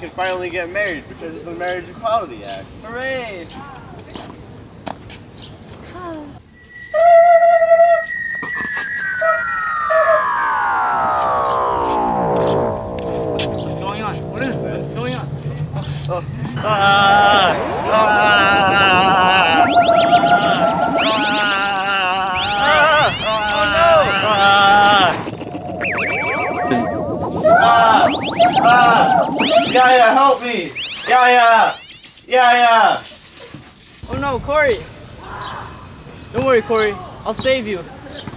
can finally get married because of the Marriage Equality Act. Hooray! What's going on? What is that? What's going on? Oh. Yaya, help me! Yaya! Yaya! Oh no, Corey! Don't worry, Corey. I'll save you.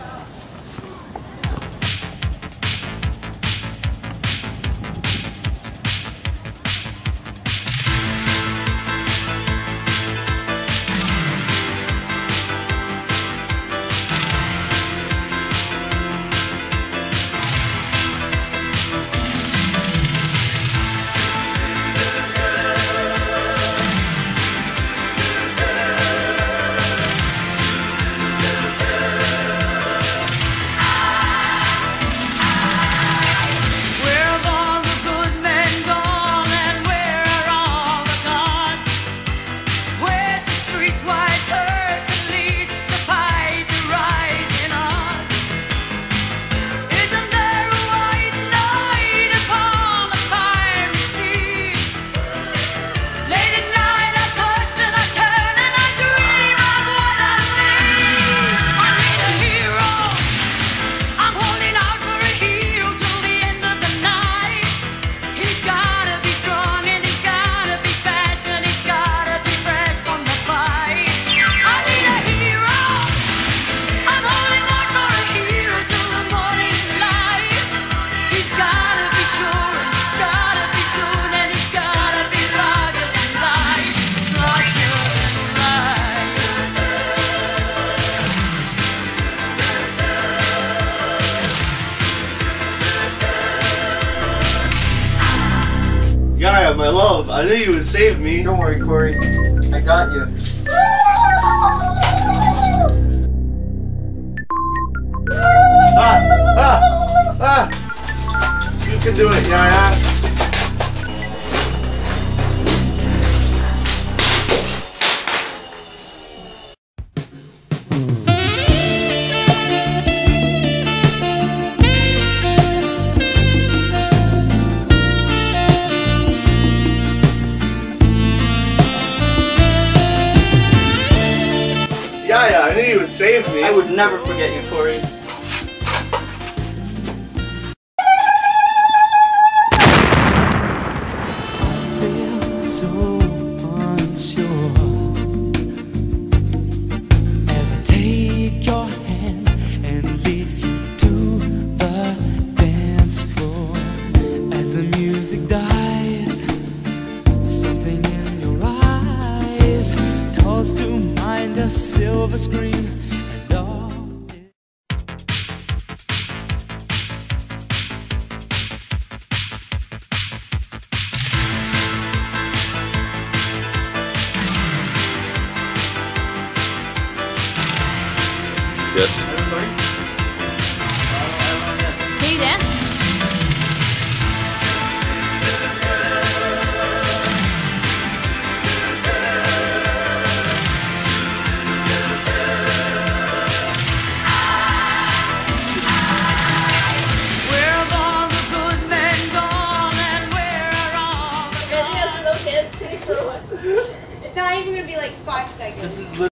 Yaya, my love, I knew you would save me. Don't worry, Corey. I got you. You can do it, Yaya. Yaya, I knew you would save me. I would never forget you, Corey. So unsure as I take your hand and lead you to the dance floor. As the music dies, something in your eyes calls to mind a silver screen and all. Yes. Everybody? Can you dance? Where have all the good men gone and where are all the It's not even gonna be like 5 seconds. This is